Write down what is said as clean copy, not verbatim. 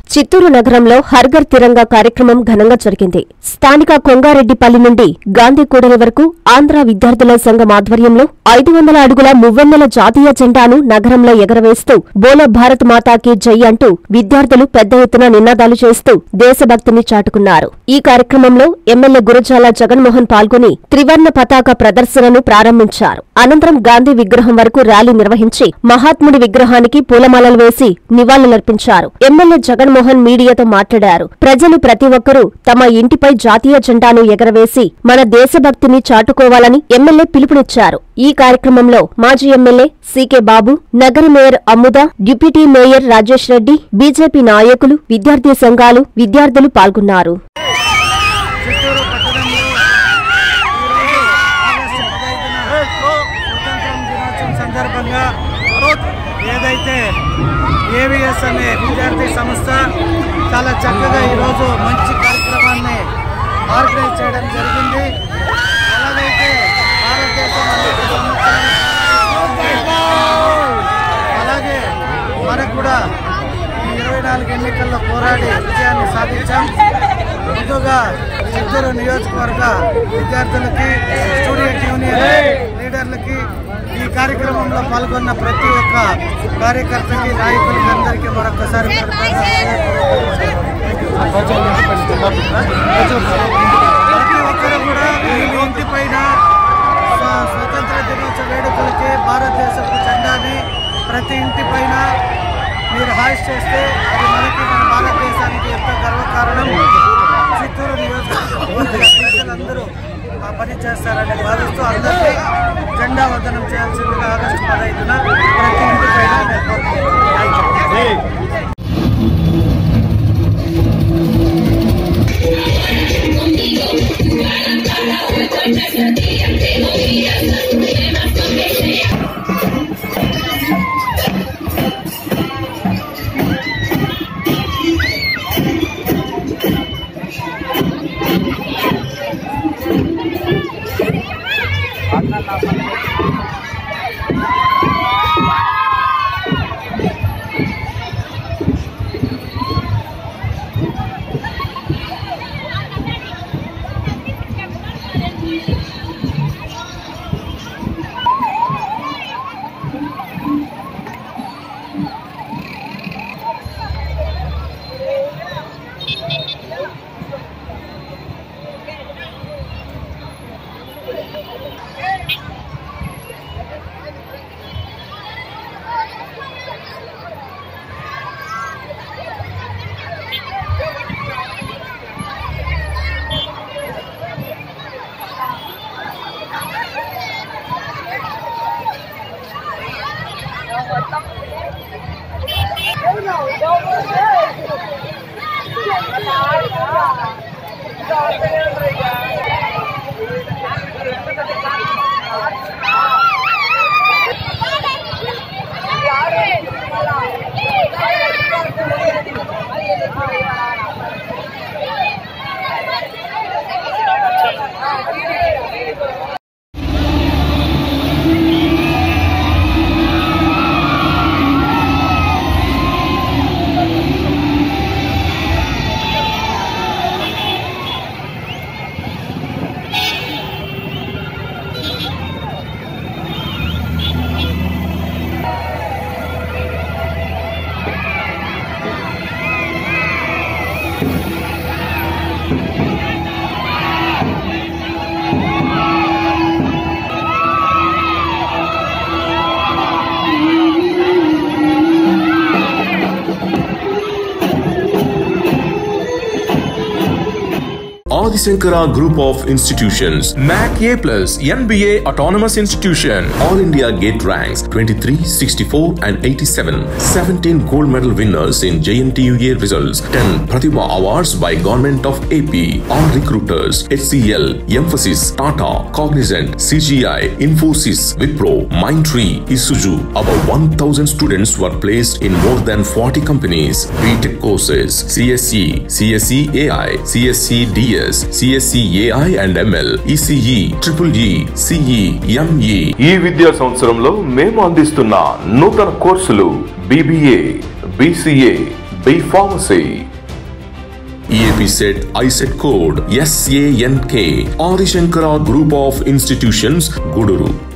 చిత్తూరు నగరంలో హర్ఘర్ తిరంగా కార్యక్రమం ఘనంగా జరిగింది. స్థానిక కొంగారెడ్డిపల్లి నుండి గాంధీ కూడలి వరకు ఆంధ్ర విద్యార్థుల సంఘం ఆధ్వర్యంలో 500 అడుగుల మువ్వన్నెల జాతీయ జెండాను నగరంలో ఎగరవేస్తూ బోలో భారత్ మాతాకి జై అంటూ విద్యార్థులు పెద్ద ఎత్తున నినాదాలు చేస్తూ దేశభక్తిని చాటుకున్నారు. ఈ కార్యక్రమంలో ఎమ్మెల్యే గురజాల జగన్మోహన్ పాల్గొని త్రివర్ణ పతాక ప్రదర్శనను ప్రారంభించారు. అనంతరం గాంధీ విగ్రహం వరకు ర్యాలీ నిర్వహించి మహాత్ముడి విగ్రహానికి పూలమాలలు వేసి నివాళులర్పించారు. ఎమ్మెల్యే జగన్మోహన్ మీడియాతో మాట్లాడారు. ప్రజలు ప్రతి ఒక్కరూ తమ ఇంటిపై జాతీయ జెండాను ఎగరవేసి మన దేశభక్తిని చాటుకోవాలని ఎమ్మెల్యే పిలుపునిచ్చారు. ఈ కార్యక్రమంలో మాజీ ఎమ్మెల్యే సీకే బాబు, నగర మేయర్ అమ్ముద, deputy mayor Rajesh Reddy, BJP నాయకులు, విద్యార్థి సంఘాలు, విద్యార్థులు పాల్గొన్నారు. ఏదైతే ఏవిఎస్ అనే విద్యార్థి సంస్థ చాలా చక్కగా ఈరోజు మంచి కార్యక్రమాన్ని ఆర్గనైజ్ చేయడం జరిగింది. ఎలాగైతే భారతదేశం అలాగే మనకు కూడా ఈ 24 ఎన్నికల్లో పోరాడి విజయాన్ని సాధించాం. ముందుగా చిత్తూరు నియోజకవర్గ విద్యార్థులకి, స్టూడెంట్ యూనియన్ లీడర్లకి, ఈ కార్యక్రమంలో పాల్గొన్న ప్రతి ఒక్క కార్యకర్తకి, నాయకులకి అందరికీ మరొకసారి ప్రతి ఒక్కరు కూడా మీ ఇంటి పైన స్వతంత్ర దినోత్సవ వేడుకలకి భారతదేశపు జెండాని ప్రతి ఇంటి పైన మీరు హాయిస్ చేస్తే అది మనకి, మన భారతదేశానికి ఎంతో గర్వకారణం. చిత్తూరు నియోజకవర్గ అందరూ ఆ పని చేస్తారని భావిస్తూ అందరికీ జెండా వందనం చేయాల్సిందిగా ఆగస్టు 15న ప్రతి ఇంటి పైన Sankara Group of Institutions, MAC A+, NBA Autonomous Institution, All India Gate ranks 23, 64 and 87, 17 gold medal winners in JNTUA results, 10 Pratibha Awards by Government of AP, all recruiters, HCL, Emphasis, Tata, Cognizant, CGI, Infosys, Wipro, Mindtree, Isuzu. About 1,000 students were placed in more than 40 companies. BTech courses, CSE, CSE AI, CSE DS, CSE AI and ML, ECE, EEE, CE, ME. ఈ విద్యా సంవత్సరంలో మేము అందిస్తున్న నూతన కోర్సులు BBA, BCA, B Pharmacy. EAP set ISET code SANK. Adi Shankara Group of Institutions, Guduru.